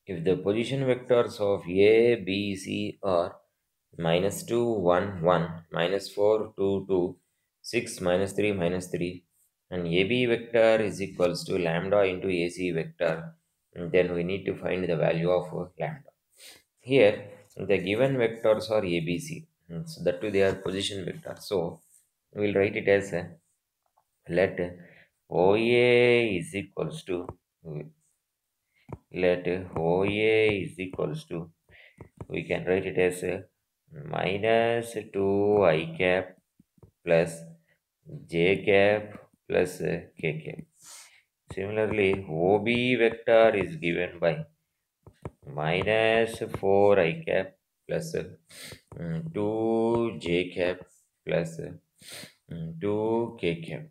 if the position vectors of A, B, C are -2, 1, 1, -4, 2, 2, 6, -3, -3, and AB vector is equals to lambda into AC vector, then we need to find the value of lambda. Here, the given vectors are ABC, so that too they are position vectors. So, we will write it as let OA is equals to let OA is equals to, we can write it as minus 2 I cap plus j cap plus k cap. Similarly, OB vector is given by minus 4 I cap plus 2 j cap plus 2 k cap,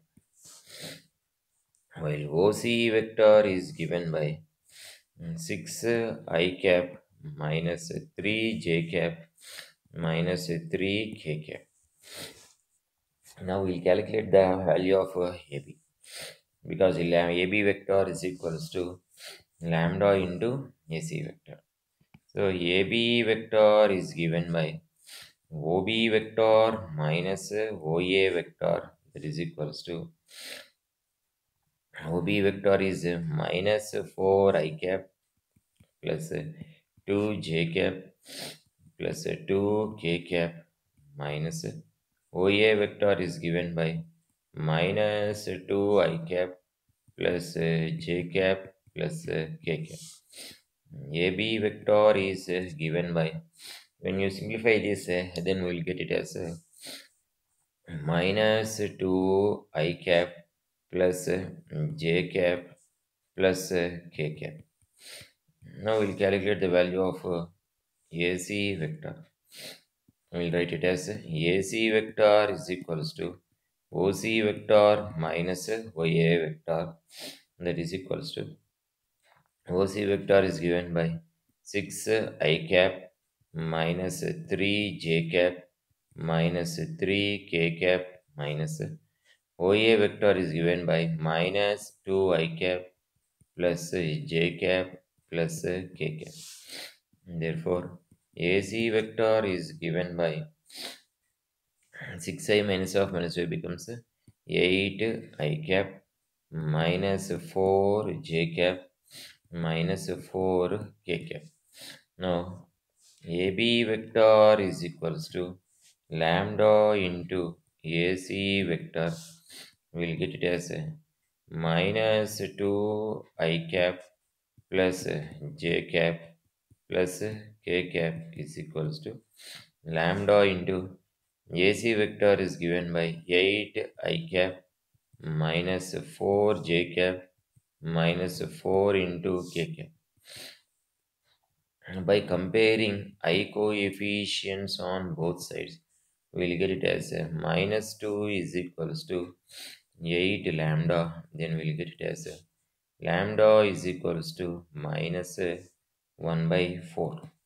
while OC vector is given by 6 I cap minus 3 j cap minus 3 k cap. Now we'll calculate the value of AB, because AB vector is equals to lambda into AC vector. So AB vector is given by OB vector minus OA vector, that is equals to OB vector is minus 4 I cap plus 2 j cap plus 2 k cap minus OA vector is given by minus 2 I cap plus j cap plus k cap. AB vector is given by, when you simplify this, then we will get it as minus 2 I cap plus j cap plus k cap. Now we'll calculate the value of AC vector. We'll write it as AC vector is equals to OC vector minus OA vector, that is equals to OC vector is given by 6 I cap minus 3 j cap minus 3 k cap minus OA vector is given by minus 2 I cap plus j cap plus k cap. Therefore, AC vector is given by 6i minus of minus 5 becomes 8 I cap minus 4 j cap minus 4 k cap. Now, AB vector is equals to lambda into AC vector. We'll get it as minus 2 I cap plus j cap plus k cap is equals to lambda into AC vector is given by 8 I cap minus 4 j cap minus 4 into k cap. By comparing I coefficients on both sides, we'll get it as minus 2 is equals to 8 lambda. Then we'll get it as lambda is equals to minus 1 by 4.